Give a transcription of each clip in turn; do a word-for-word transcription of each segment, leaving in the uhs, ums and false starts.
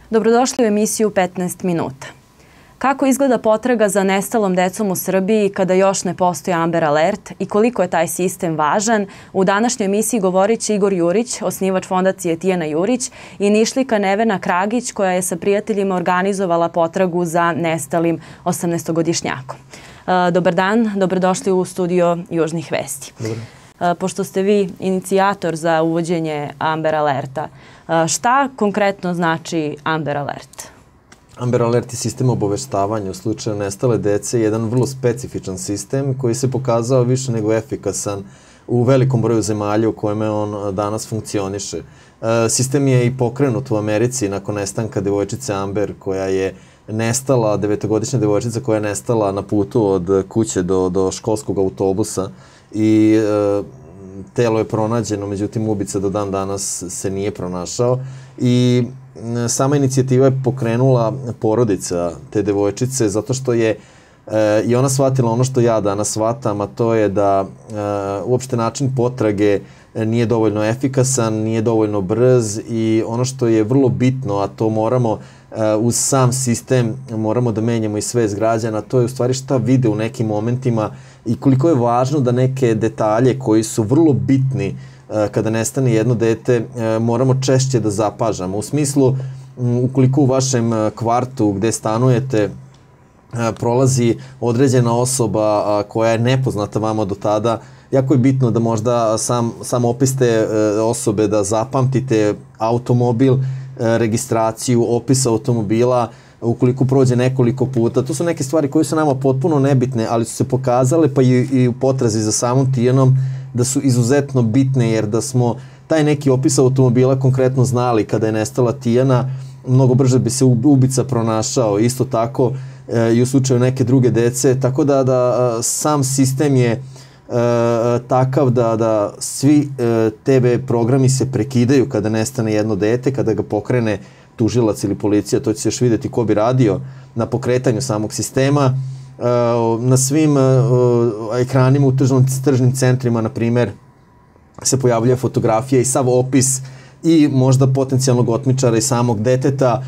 Dobrodošli u emisiju petnaest minuta. Kako izgleda potraga za nestalom decom u Srbiji kada još ne postoji Amber Alert i koliko je taj sistem važan, u današnjoj emisiji govorit će Igor Jurić, osnivač fondacije Tijana Jurić, i Nišlika Nevena Kragić, koja je sa prijateljima organizovala potragu za nestalim osamnaestogodišnjakom. Dobar dan, dobrodošli u studio Južnih vesti. Dobar. Pošto ste vi inicijator za uvođenje Amber Alerta, šta konkretno znači Amber Alert? Amber Alert je sistem obaveštavanja u slučaju nestale dece, jedan vrlo specifičan sistem koji se pokazao više nego efikasan u velikom broju zemalja u kojima on danas funkcioniše. Sistem je i pokrenut u Americi nakon nestanka devojčice Amber, koja je nestala, devetogodišnja devojčica koja je nestala na putu od kuće do, do školskog autobusa i e, telo je pronađeno, međutim ubica do dan danas se nije pronašao i sama inicijativa je pokrenula porodica te devojčice zato što je e, i ona shvatila ono što ja danas shvatam, a to je da e, uopšte način potrage nije dovoljno efikasan, nije dovoljno brz i ono što je vrlo bitno, a to moramo e, uz sam sistem moramo da menjamo i svest građana, to je u stvari šta vide u nekim momentima i koliko je važno da neke detalje koji su vrlo bitni kada nestane jedno dete, moramo češće da zapažamo. U smislu, ukoliko u vašem kvartu gde stanujete prolazi određena osoba koja je nepoznata vama do tada, jako je bitno da možda sam, sam opis te osobe da zapamtite automobil, registraciju, opis automobila, ukoliko prođe nekoliko puta. To su neke stvari koje su nama potpuno nebitne, ali su se pokazale pa i, i u potrazi za samom Tijanom da su izuzetno bitne, jer da smo taj neki opis automobila konkretno znali kada je nestala Tijana, mnogo brže bi se ubica pronašao. Isto tako e, i u slučaju neke druge dece, tako da, da sam sistem je e, takav da, da svi e, te ve programi se prekidaju kada nestane jedno dete, kada ga pokrene tužilac ili policija, to će se još vidjeti ko bi radio na pokretanju samog sistema. Na svim ekranima u tržnim centrima, na primjer, se pojavljuje fotografija i sav opis i možda potencijalnog otmičara i samog deteta.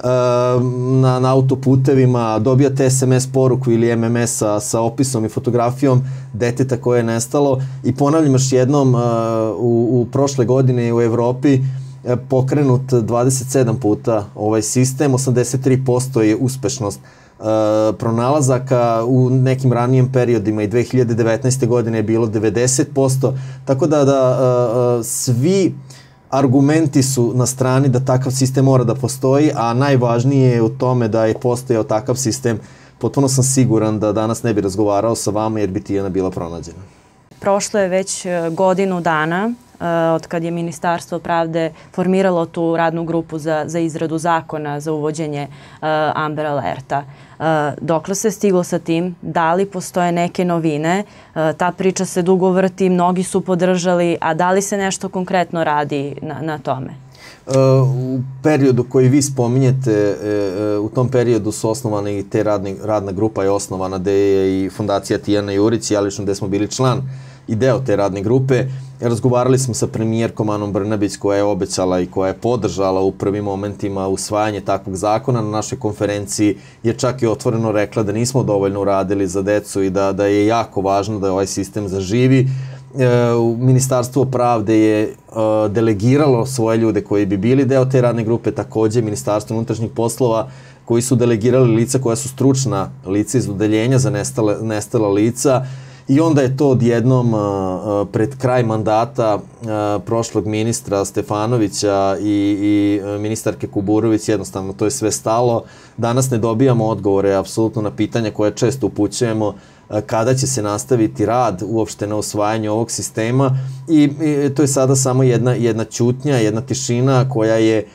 Na, na autoputevima dobijate es em es poruku ili em em es sa, sa opisom i fotografijom deteta koje je nestalo. I ponavljam još jednom, u, u prošle godine u Evropi pokrenut dvadeset sedam puta ovaj sistem, osamdeset tri posto je uspešnost uh, pronalazaka, u nekim ranijim periodima i dve hiljade devetnaeste. godine je bilo devedeset posto, tako da, da uh, svi argumenti su na strani da takav sistem mora da postoji, a najvažnije je u tome da je postojao takav sistem. Potpuno sam siguran da danas ne bi razgovarao sa vama jer bi Tijana bila pronađena. Prošlo je već godinu dana od kad je Ministarstvo pravde formiralo tu radnu grupu za, za izradu zakona za uvođenje uh, Amber Alerta. Uh, dokle se stiglo sa tim? Da li postoje neke novine? Uh, ta priča se dugo vrti, mnogi su podržali, a da li se nešto konkretno radi na, na tome? Uh, u periodu koji vi spominjete, uh, u tom periodu su osnovane i te radne, radna grupa je osnovana gde je i fondacija Tijana Jurić, ja lično gde smo bili član i deo te radne grupe. Razgovarali smo sa premijerkom Anom Brnabić koja je obećala i koja je podržala u prvim momentima usvajanje takvog zakona. Na našoj konferenciji je čak i otvoreno rekla da nismo dovoljno uradili za decu i da, da je jako važno da ovaj sistem zaživi. E, Ministarstvo pravde je e, delegiralo svoje ljude koji bi bili deo te radne grupe, takođe Ministarstvo unutrašnjih poslova koji su delegirali lica koja su stručna lica iz odeljenja za nestale, nestala lica. I onda je to odjednom uh, pred kraj mandata uh, prošlog ministra Stefanovića i, i ministarke Kuburović, jednostavno to je sve stalo. Danas ne dobijamo odgovore apsolutno na pitanja koje često upućujemo uh, kada će se nastaviti rad uopšte na usvajanju ovog sistema i, i to je sada samo jedna, jedna ćutnja, jedna tišina koja je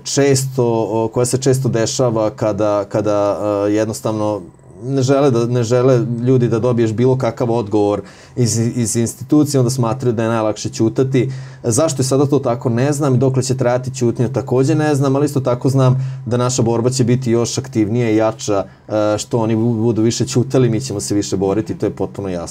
često, koja se često dešava kada, kada uh, jednostavno ne žele, da, ne žele ljudi da dobiješ bilo kakav odgovor iz, iz institucije, onda smatraju da je najlakše ćutati. Zašto je sada to tako, ne znam, i dokle će trajati ćutnja također ne znam, ali isto tako znam da naša borba će biti još aktivnija i jača, što oni budu više ćutali, mi ćemo se više boriti, to je potpuno jasno.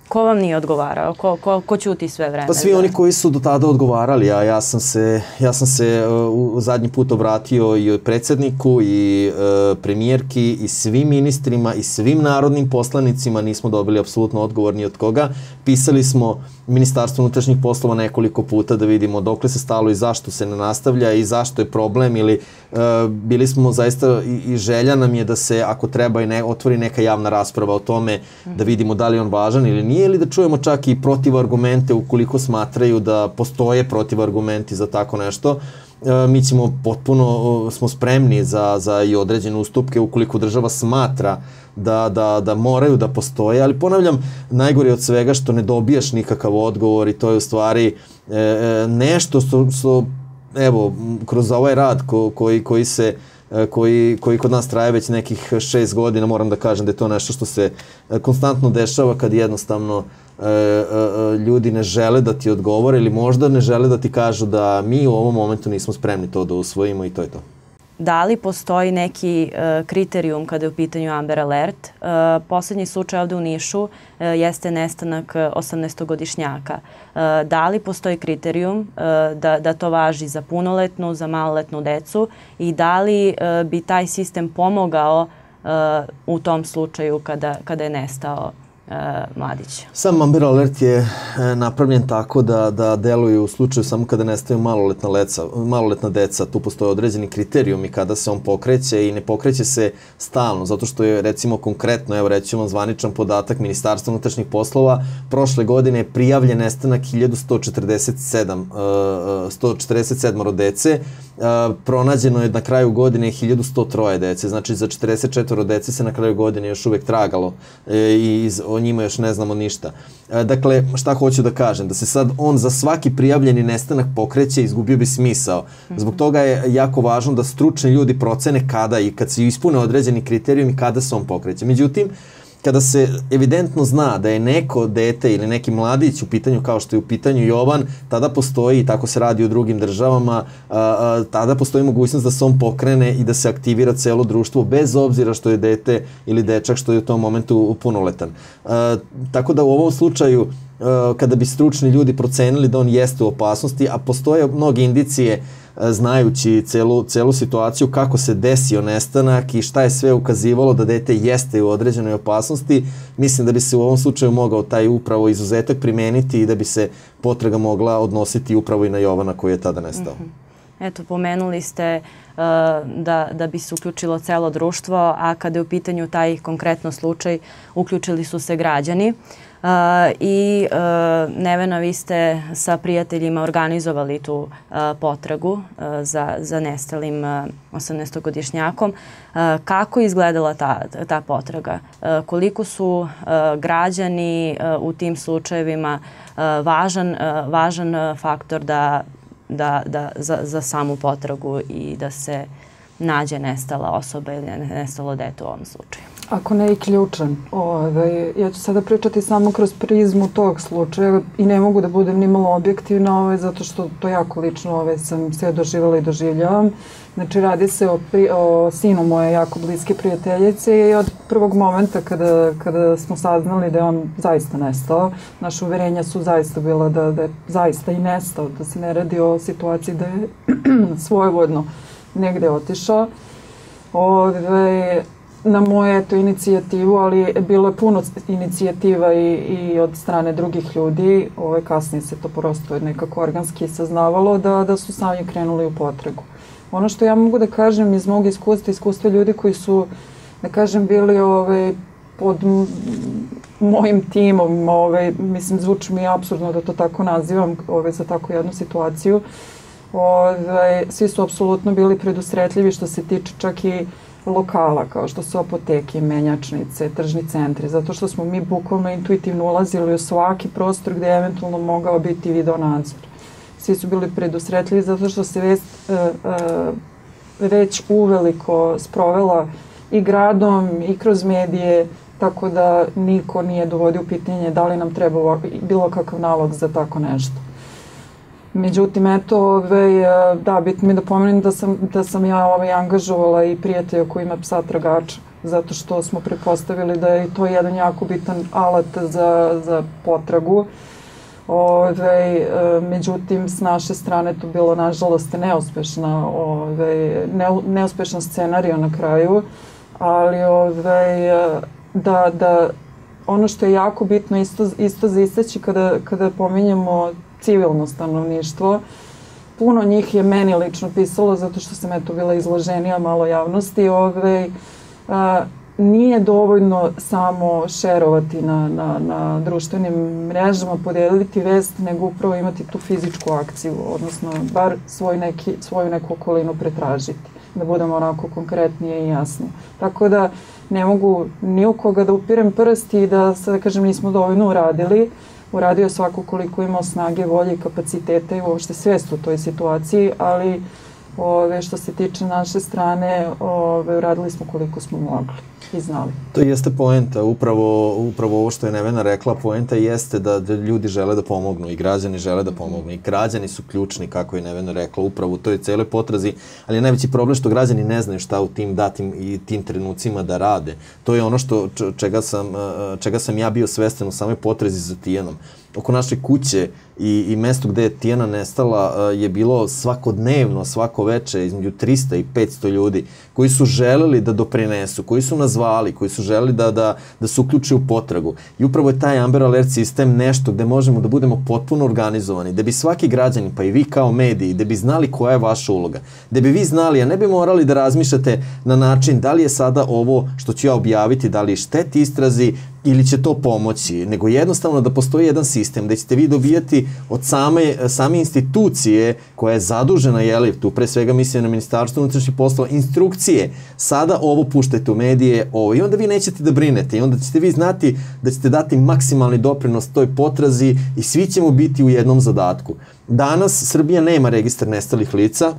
Ko vam nije odgovarao? Ko, ko, ko ćuti sve vreme? Pa svi oni koji su do tada odgovarali, a ja sam se, ja sam se uh, u zadnji put obratio i predsjedniku i uh, premijerki i svim ministrima i svim narodnim poslanicima, nismo dobili apsolutno odgovor ni od koga. Pisali smo Ministarstvo unutrašnjih poslova nekoliko puta da vidimo dokle se stalo i zašto se ne nastavlja i zašto je problem ili uh, bili smo zaista i, i želja nam je da se ako treba i ne, otvori neka javna rasprava o tome da vidimo da li je on važan ili nije ili da čujemo čak i protivargumente ukoliko smatraju da postoje protivargumenti za tako nešto. E, mi ćemo potpuno, smo spremni za, za i određene ustupke ukoliko država smatra da, da, da moraju da postoje, ali ponavljam, najgore od svega što ne dobijaš nikakav odgovor i to je u stvari e, nešto što, što evo, kroz ovaj rad ko, koji, koji se Koji, koji kod nas traje već nekih šest godina, moram da kažem da je to nešto što se konstantno dešava kad jednostavno e, e, ljudi ne žele da ti odgovore ili možda ne žele da ti kažu da mi u ovom momentu nismo spremni to da usvojimo i to je to. Da li postoji neki uh, kriterijum kada je u pitanju Amber Alert? Uh, poslednji slučaj ovde u Nišu uh, jeste nestanak osamnaestogodišnjaka. Uh, da li postoji kriterijum uh, da, da to važi za punoletnu, za maloletnu decu i da li uh, bi taj sistem pomogao uh, u tom slučaju kada, kada je nestao mladić? Sam Amber Alert je napravljen tako da, da deluje u slučaju samo kada nestaju maloletna, leca, maloletna deca. Tu postoje određeni kriterijumi kada se on pokreće i ne pokreće se stalno, zato što je recimo konkretno, evo rećemo zvaničan podatak Ministarstva unutrašnjih poslova, prošle godine je prijavljen nestanak hiljadu sto četrdeset sedam, sto četrdeset sedam dece, pronađeno je na kraju godine hiljadu sto tri dece, znači za četrdeset četiri dece se na kraju godine još uvek tragalo i iz, o njima još ne znamo ništa. Dakle, šta hoću da kažem? Da se sad on za svaki prijavljeni nestanak pokreće, izgubio bi smisao. Zbog toga je jako važno da stručni ljudi procene kada i kad se ispune određeni kriterijumi kada se on pokreće. Međutim, kada se evidentno zna da je neko dete ili neki mladić u pitanju kao što je u pitanju Jovan, tada postoji, i tako se radi u drugim državama, a, a, tada postoji mogućnost da se on pokrene i da se aktivira celo društvo bez obzira što je dete ili dečak što je u tom momentu punoletan. A, tako da u ovom slučaju a, kada bi stručni ljudi procenili da on jeste u opasnosti, a postoje mnoge indicije znajući celu, celu situaciju kako se desio nestanak i šta je sve ukazivalo da dete jeste u određenoj opasnosti, mislim da bi se u ovom slučaju mogao taj upravo izuzetak primeniti i da bi se potraga mogla odnositi upravo i na Jovana koji je tada nestao. Mm-hmm. Eto, pomenuli ste uh, da, da bi se uključilo celo društvo, a kada je u pitanju taj konkretno slučaj, uključili su se građani. Uh, I uh, Nevena, vi ste sa prijateljima organizovali tu uh, potragu uh, za, za nestalim uh, osamnaestogodišnjakom. Uh, kako je izgledala ta, ta potraga? Uh, koliko su uh, građani uh, u tim slučajevima uh, važan, uh, važan uh, faktor da, da, da, za, za samu potragu i da se nađe nestala osoba ili nestalo dete u ovom slučaju? Ako ne i ključan. Ove, ja ću sada pričati samo kroz prizmu tog slučaja i ne mogu da budem ni malo objektivna ove, zato što to jako lično ove, sam sve doživjela i doživljavam. Znači radi se o, pri, o sinu moje jako bliske prijateljice i od prvog momenta kada, kada smo saznali da je on zaista nestao, naše uverenja su zaista bila da, da je zaista i nestao, da se ne radi o situaciji da je svojevoljno negde otišao. Ove, na moju eto, inicijativu, ali bilo je puno inicijativa i, i od strane drugih ljudi. Ove, kasnije se to prosto nekako organski saznavalo da, da su sami krenuli u potragu. Ono što ja mogu da kažem iz mog iskustva, iskustva ljudi koji su, da kažem, bili ove, pod mojim timom, ove, mislim, zvuči mi apsurdno da to tako nazivam ove, za takvu jednu situaciju. Ove, svi su apsolutno bili predusretljivi što se tiče čak i lokala, kao što su apoteke, menjačnice, tržni centri, zato što smo mi bukvalno intuitivno ulazili u svaki prostor gde je eventualno mogao biti video nadzor. Svi su bili predusretljivi zato što se vest e, e, već uveliko sprovela i gradom i kroz medije, tako da niko nije dovodio u pitanje da li nam treba bilo kakav nalog za tako nešto. Međutim, eto, ovaj, da, bitno mi da pomenem da sam, da sam ja ovaj, angažovala i prijatelja koji ima psa tragača. zato što smo pretpostavili da je to jedan jako bitan alat za, za potragu. Ove, međutim, s naše strane to bilo, nažalost, neuspešna, ove, ne, neuspešan scenario na kraju, ali ove, da, da ono što je jako bitno isto, isto za istaći kada, kada pominjemo civilno stanovništvo, puno njih je meni lično pisalo zato što sam eto bila izloženija malo javnosti. Ove, a, nije dovoljno samo šerovati na, na, na društvenim mrežama, podijeliti vest, nego upravo imati tu fizičku akciju, odnosno bar svoj neki, svoju neku okolinu pretražiti, da budemo onako konkretnije i jasnije. Tako da ne mogu ni u koga da upirem prst i da, sada kažem, nismo dovoljno uradili. Uradio svako koliko imao snage, volje i kapaciteta i uopšte svest u toj situaciji, ali ove, što se tiče naše strane, ove, uradili smo koliko smo mogli i znali. To jeste poenta, upravo, upravo ovo što je Nevena rekla, poenta jeste da, da ljudi žele da pomognu i građani žele da pomognu i građani su ključni, kako je Nevena rekla, upravo u toj celoj potrazi, ali je najveći problem što građani ne znaju šta u tim datim i tim trenucima da rade. To je ono što, čega sam, čega sam ja bio svestan u samoj potrazi za Tijanom. Oko naše kuće i, i mesto gde je Tijana nestala je bilo svakodnevno, svako veče, između trista i petsto ljudi koji su želeli da doprinesu, koji su nas zvali, koji su želeli da, da, da se uključe u potragu. I upravo je taj Amber Alert sistem nešto gde možemo da budemo potpuno organizovani, da bi svaki građanin, pa i vi kao mediji, da bi znali koja je vaša uloga, da bi vi znali, a ne bi morali da razmišljate na način da li je sada ovo što ću ja objaviti, da li šteti istrazi, ili će to pomoći, nego jednostavno da postoji jedan sistem gde ćete vi dobijati od same, same institucije koja je zadužena, jeli, tu pre svega mislim na Ministarstvo unutrašnjih poslova, instrukcije, sada ovo puštajte u medije, ovo, i onda vi nećete da brinete i onda ćete vi znati da ćete dati maksimalni doprinos toj potrazi i svi ćemo biti u jednom zadatku. Danas Srbija nema registar nestalih lica.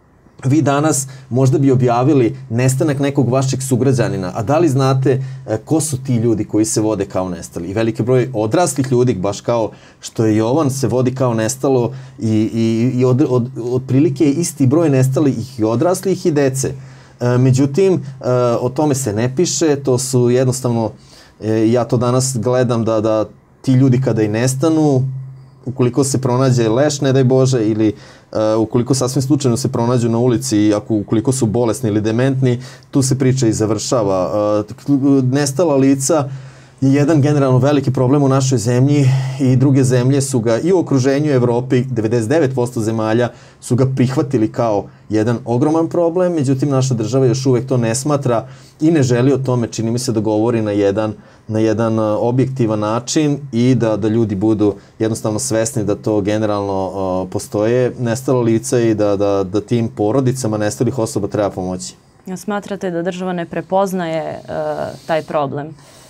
Vi danas možda bi objavili nestanak nekog vašeg sugrađanina, a da li znate e, ko su ti ljudi koji se vode kao nestali? I veliki broj odraslih ljudi, baš kao što je Jovan, se vodi kao nestalo i, i, i od, od, otprilike je isti broj nestalih i odraslih i dece. E, međutim, e, o tome se ne piše, to su jednostavno, e, ja to danas gledam da, da ti ljudi kada i nestanu, ukoliko se pronađe leš, ne daj Bože, ili uh, ukoliko sasvim slučajno se pronađu na ulici i ako, ukoliko su bolesni ili dementni, tu se priča i završava. Uh, nestala lica je jedan generalno veliki problem u našoj zemlji i druge zemlje su ga i u okruženju Evropi, devedeset devet posto zemalja su ga prihvatili kao jedan ogroman problem, međutim naša država još uvek to ne smatra i ne želi o tome, čini mi se, da govori na jedan, na jedan objektivan način i da, da ljudi budu jednostavno svesni da to generalno uh, postoje nestala lica i da, da, da tim porodicama nestalih osoba treba pomoći. Smatrate da država ne prepoznaje uh, taj problem?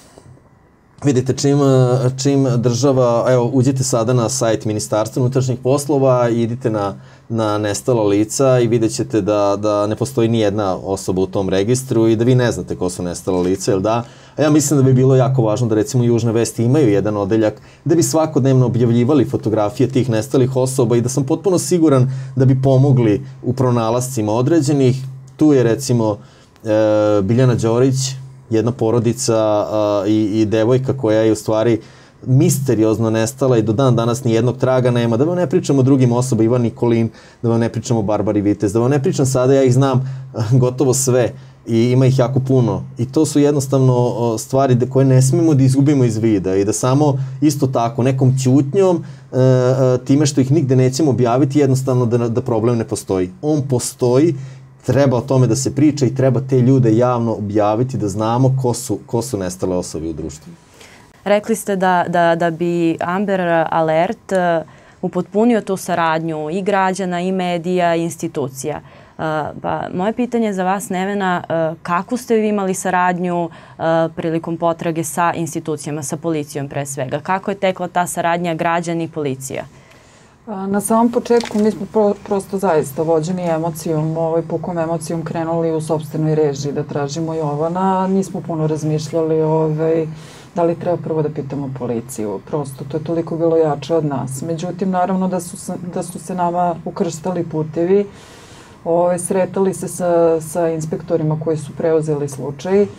Vidite, čim, čim država, evo, uđite sada na sajt Ministarstva unutrašnjih poslova i idite na, na nestala lica i vidjet ćete da, da ne postoji ni jedna osoba u tom registru i da vi ne znate ko su nestala lica, jel da? A ja mislim da bi bilo jako važno da recimo Južne vesti imaju jedan odeljak da bi svakodnevno objavljivali fotografije tih nestalih osoba i da sam potpuno siguran da bi pomogli u pronalascima određenih. Tu je recimo e, Biljana Đorić, jedna porodica a, i, i devojka koja je u stvari misteriozno nestala i do dan danas nijednog traga nema. Da vam ne pričamo o drugim osobama, Ivan Nikolin, da vam ne pričamo o Barbari Vitez, da vam ne pričam sada, ja ih znam gotovo sve i ima ih jako puno. I to su jednostavno stvari koje ne smemo da izgubimo iz vida i da samo isto tako nekom ćutnjom, e, e, time što ih nigde nećemo objaviti, jednostavno da, da problem ne postoji. On postoji, treba o tome da se priča i treba te ljude javno objaviti da znamo ko su, ko su nestale osobe u društvu. Rekli ste da, da, da bi Amber Alert uh, upotpunio tu saradnju i građana, i medija, i institucija. Uh, pa, moje pitanje za vas, Nevena, uh, kako ste vi imali saradnju uh, prilikom potrage sa institucijama, sa policijom pre svega? Kako je tekla ta saradnja građani i policija? Na samom početku mi smo pro, prosto zaista vođeni emocijom, ovaj, pukom emocijom krenuli u sopstvenoj režiji da tražimo Jovana. Nismo puno razmišljali ovaj, da li treba prvo da pitamo policiju. Prosto to je toliko bilo jače od nas. Međutim, naravno da su, da su se nama ukrštali putevi, ovaj, sretali se sa, sa inspektorima koji su preuzeli slučaj.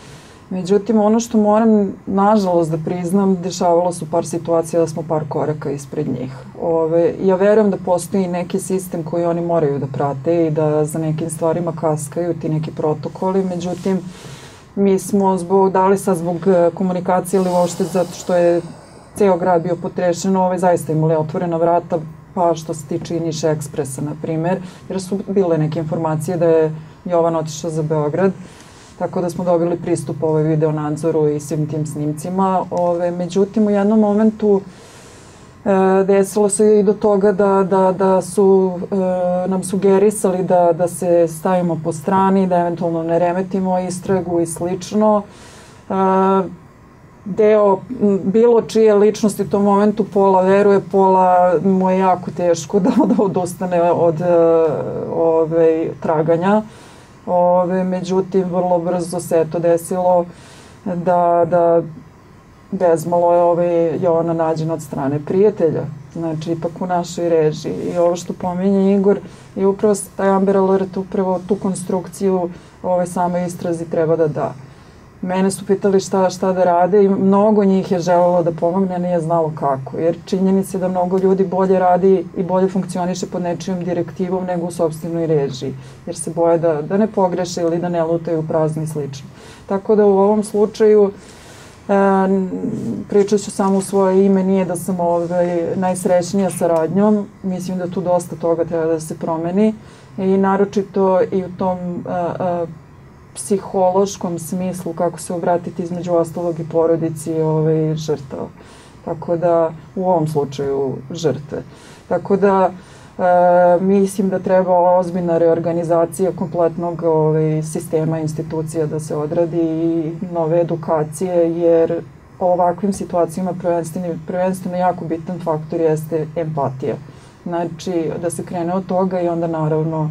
Međutim, ono što moram, nažalost, da priznam, dešavalo su par situacija da smo par koraka ispred njih. Ove, ja verujem da postoji neki sistem koji oni moraju da prate i da za nekim stvarima kaskaju ti neki protokoli, međutim, mi smo zbog, da li sad zbog komunikacije ili uopšte zato što je ceo grad bio potrešen, ove, zaista imali otvorena vrata, pa što se tiče i Niš Ekspresa, na primer, jer su bile neke informacije da je Jovan otišao za Beograd, tako da smo dobili pristup ovaj video nadzoru i svim tim snimcima. Ove, međutim, u jednom momentu e, desilo se i do toga da, da, da su e, nam sugerisali da, da se stavimo po strani, da eventualno ne remetimo istragu i slično. E, deo bilo čije ličnosti u tom momentu pola veruje, pola mu je jako teško da, da odustane od ove, traganja. Ove, međutim, vrlo brzo se to desilo da, da bezmalo je ove Jovana nađena od strane prijatelja, znači ipak u našoj režiji. I ovo što pominje Igor je upravo taj Amber Alert, upravo tu konstrukciju ove same istrazi treba da da. Mene su pitali šta, šta da rade i mnogo njih je želelo da pomogne, a nije znalo kako. Jer činjenica je da mnogo ljudi bolje radi i bolje funkcioniše pod nečijom direktivom nego u sopstvenoj režiji. Jer se boje da, da ne pogreše ili da ne lutaju prazni i slično. Tako da u ovom slučaju e, pričat ću samo u svoje ime, nije da sam ovaj, najsrećnija saradnjom. Mislim da tu dosta toga treba da se promeni. I naročito i u tom a, a, psihološkom smislu kako se obratiti između ostalog i porodici ovaj, žrtava. Tako da, u ovom slučaju žrtve. Tako da, e, mislim da treba ozbiljna reorganizacija kompletnog ovaj, sistema institucija da se odradi i nove edukacije, jer u ovakvim situacijama prvenstveno, prvenstveno jako bitan faktor jeste empatija. Znači, da se krene od toga i onda naravno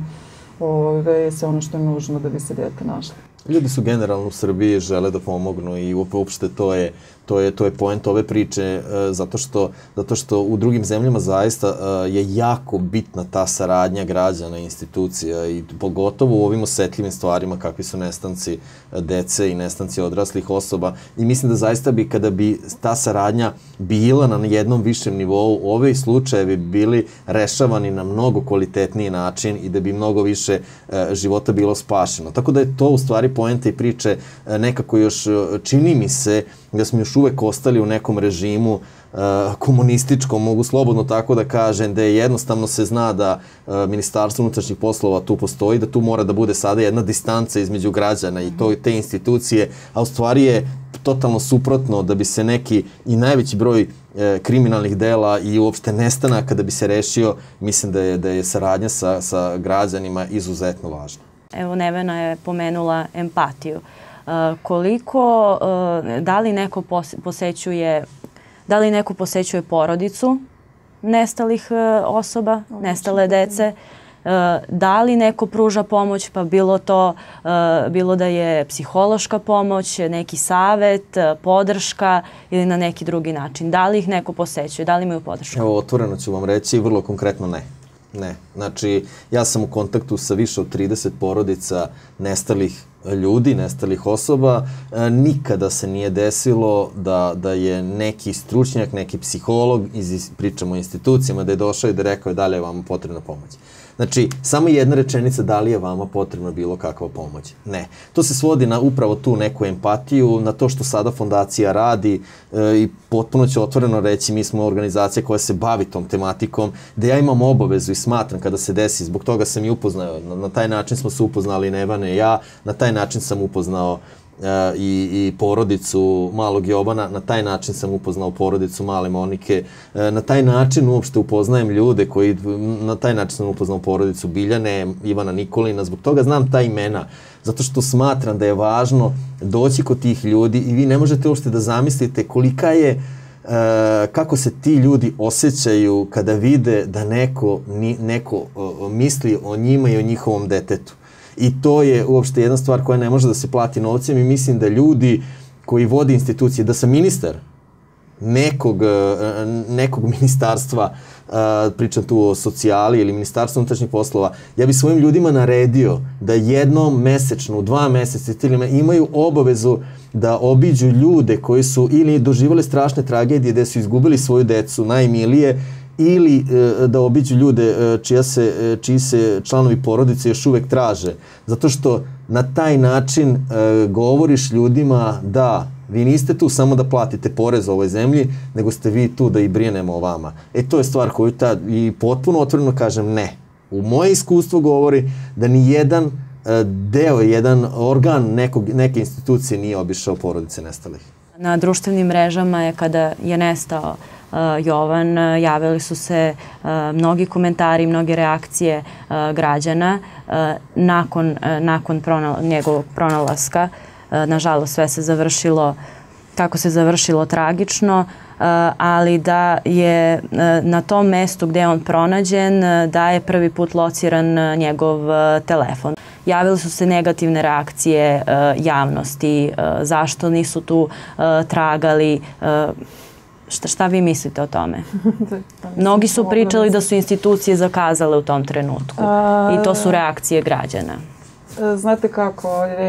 ove, sve ono što je nužno da bi se dete našlo. Ljudi su generalno u Srbiji žele da pomognu i uopšte to je to je to je poent ove priče zato što zato što u drugim zemljama zaista je jako bitna ta saradnja građana i institucija i pogotovo u ovim osetljivim stvarima kakvi su nestanci dece i nestanci odraslih osoba i mislim da zaista bi kada bi ta saradnja bila na jednom višem nivou, ovi slučajevi bili rešavani na mnogo kvalitetniji način i da bi mnogo više života bilo spašeno. Tako da je to u stvari poenta i priče nekako još čini mi se da smo još uvek ostali u nekom režimu uh, komunističkom, mogu slobodno tako da kažem, da je jednostavno se zna da uh, Ministarstvo unutrašnjih poslova tu postoji, da tu mora da bude sada jedna distanca između građana i to, te institucije, a u stvari je totalno suprotno da bi se neki i najveći broj e, kriminalnih dela i uopšte nestanaka da bi se rešio, mislim da je, da je saradnja sa, sa građanima izuzetno važna. Evo, Nevena je pomenula empatiju. Uh, koliko, uh, da li neko posećuje, da li neko posećuje porodicu nestalih uh, osoba, nestale dece, uh, da li neko pruža pomoć, pa bilo to, uh, bilo da je psihološka pomoć, neki savet, podrška ili na neki drugi način. Da li ih neko posećuje, da li imaju podršku? Evo, otvoreno ću vam reći, vrlo konkretno ne. Ne. Znači, ja sam u kontaktu sa više od trideset porodica nestalih ljudi, nestalih osoba. E, nikada se nije desilo da, da je neki stručnjak, neki psiholog, iz, pričamo o institucijama, da je došao i da rekao je da li je vama potrebna pomoć. Znači, samo jedna rečenica da li je vama potrebna bilo kakva pomoć. Ne. To se svodi na upravo tu neku empatiju, na to što sada fondacija radi e, i potpuno ću otvoreno reći, mi smo organizacija koja se bavi tom tematikom, da ja imam obavezu i smatram kada se desi, zbog toga sam i upoznao, na, na taj način smo se upoznali Nevane i ja, na taj način sam upoznao Uh, i, i porodicu malog Jovana, na taj način sam upoznao porodicu male Monike, uh, na taj način uopšte upoznajem ljude koji, na taj način sam upoznao porodicu Biljane, Ivana Nikolina, zbog toga znam ta imena, zato što smatram da je važno doći kod tih ljudi i vi ne možete uopšte da zamislite kolika je Uh, kako se ti ljudi osjećaju kada vide da neko, ni, neko uh, misli o njima i o njihovom detetu. I to je uopšte jedna stvar koja ne može da se plati novcem i mislim da ljudi koji vode institucije, da sam ministar, nekog, nekog ministarstva, pričam tu o socijali ili ministarstvu unutrašnjih poslova, ja bi svojim ljudima naredio da jednom mesečno, dva meseca imaju obavezu da obiđu ljude koji su ili doživali strašne tragedije gde su izgubili svoju decu, najmilije, ili da obiđu ljude čija se, čiji se članovi porodice još uvek traže. Zato što na taj način govoriš ljudima da vi niste tu samo da platite porez ovoj zemlji, nego ste vi tu da i brinemo o vama. E, to je stvar koju ta, i potpuno otvoreno kažem ne. U moje iskustvo govori da ni jedan deo, jedan organ nekog, neke institucije nije obišao porodice nestalih. Na društvenim mrežama je kada je nestao uh, Jovan, javili su se uh, mnogi komentari, mnoge reakcije uh, građana uh, nakon, uh, nakon pronal njegovog pronalaska. Nažalost, sve se završilo kako se završilo tragično, ali da je na tom mestu gde je on pronađen, da je prvi put lociran njegov telefon. Javile su se negativne reakcije javnosti, zašto nisu tu tragali. Šta, šta vi mislite o tome? Mnogi su pričali da su institucije zakazale u tom trenutku i to su reakcije građana. Znate kako,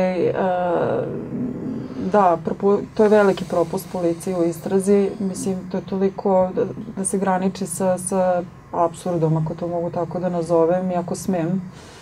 da, to je veliki propust policije u istrazi. Mislim, to je toliko da se graniči sa, sa apsurdom, ako to mogu tako da nazovem, i ako smem.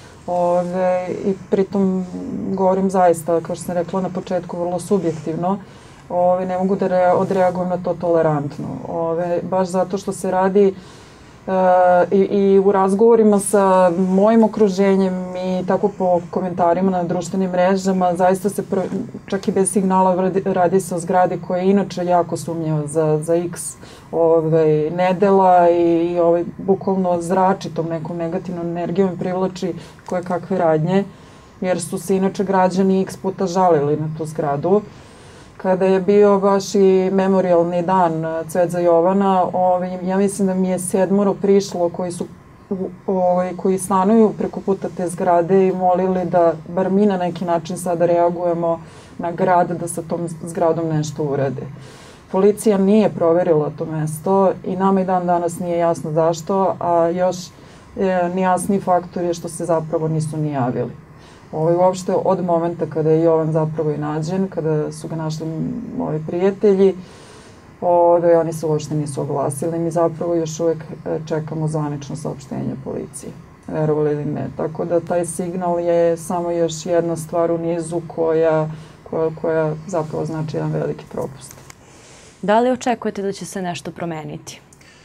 Ove, I pritom govorim zaista, kao što sam rekla na početku, vrlo subjektivno. Ove, ne mogu da odreagujem na to tolerantno. Ove, baš zato što se radi Uh, i, i u razgovorima sa mojim okruženjem i tako po komentarima na društvenim mrežama, zaista se pr čak i bez signala radi, radi se o zgradi koja je inače jako sumnjiva za, za x ovaj, nedela i, i ovaj, bukvalno zrači tom nekom negativnom energijom i privlači koje kakve radnje, jer su se inače građani x puta žalili na tu zgradu. Kada je bio baš i memorialni dan Cvet za Jovana, ovaj, ja mislim da mi je sedmoro prišlo koji su ovaj, koji stanuju preko puta te zgrade i molili da bar mi na neki način sada reagujemo na grad da sa tom zgradom nešto urade. Policija nije proverila to mesto i nama i dan danas nije jasno zašto, a još e, nejasniji faktor je što se zapravo nisu ni javili. Ovaj, uopšte od momenta kada je Jovan zapravo i nađen, kada su ga našli moji prijatelji, ovaj, oni se uopšte nisu oglasili. Mi zapravo još uvek čekamo zvanično saopštenje policije, verovali ili ne. Tako da taj signal je samo još jedna stvar u nizu koja, koja, koja zapravo znači jedan veliki propust. Da li očekujete da će se nešto promeniti?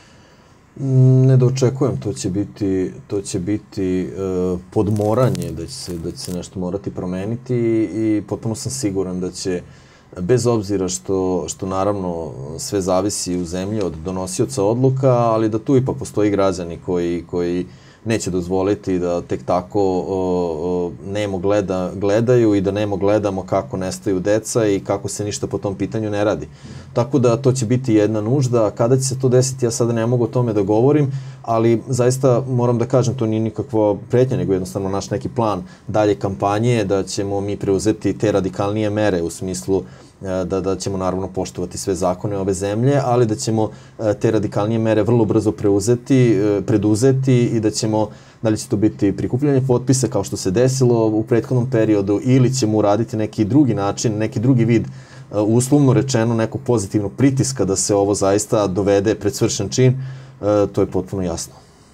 Ne da očekujem, to će biti, to će biti uh, podmoranje, da će, se, da će se nešto morati promeniti i potpuno sam siguran da će, bez obzira što, što naravno sve zavisi u zemlji od donosioca odluka, ali da tu ipak postoji građani koji, koji neće dozvoliti da tek tako o, o, nemo gleda, gledaju i da nemo gledamo kako nestaju deca i kako se ništa po tom pitanju ne radi. Tako da to će biti jedna nužda. Kada će se to desiti, ja sada ne mogu o tome da govorim, ali zaista moram da kažem, to nije nikakva pretnja, nego jednostavno naš neki plan dalje kampanje, da ćemo mi preuzeti te radikalnije mere u smislu da, da ćemo naravno poštovati sve zakone ove zemlje, ali da ćemo te radikalnije mere vrlo brzo preuzeti, preduzeti i da ćemo, da li će to biti prikupljanje potpisa kao što se desilo u prethodnom periodu ili ćemo uraditi neki drugi način, neki drugi vid, uslovno rečeno, nekog pozitivnog pritiska da se ovo zaista dovede pred svršen čin, to je potpuno jasno.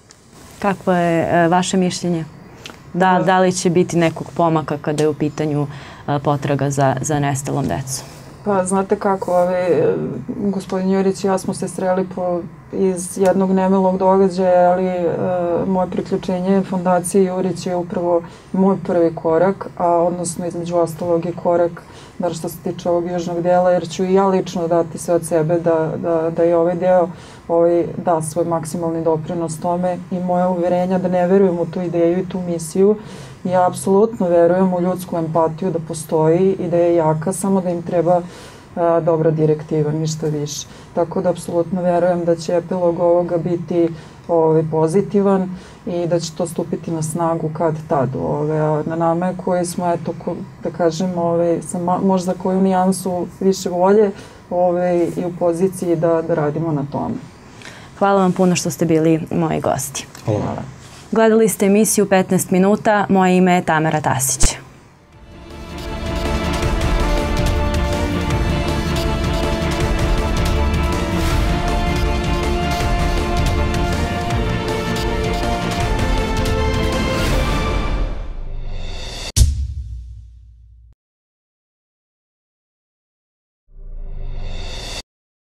Kakvo je vaše mišljenje? Da, da li će biti nekog pomaka kada je u pitanju potraga za, za nestalom decom? Pa, znate kako, ovaj, gospodin Jurić i ja smo se sreli po, iz jednog nemilog događaja, ali e, moje priključenje Fondaciji Jurić je upravo moj prvi korak, a odnosno između ostalog je korak, bar što se tiče ovog južnog dela, jer ću i ja lično dati sve od sebe da, da, da i ovaj deo ovaj, da svoj maksimalni doprinos tome i moja uverenja da ne verujem u tu ideju i tu misiju. Ja apsolutno verujem u ljudsku empatiju da postoji i da je jaka, samo da im treba a, dobra direktiva, ništa više. Tako da apsolutno verujem da će epilog ovoga biti ovaj, pozitivan i da će to stupiti na snagu kad tad. Ovaj, a na nama je koji smo, eto, ko, da kažem, ovaj, sa ma, možda koju nijansu više volje, ovaj, i u poziciji da, da radimo na tome. Hvala vam puno što ste bili moji gosti. Hvala. Gledali ste emisiju petnaest minuta, moje ime je Tamara Tasić.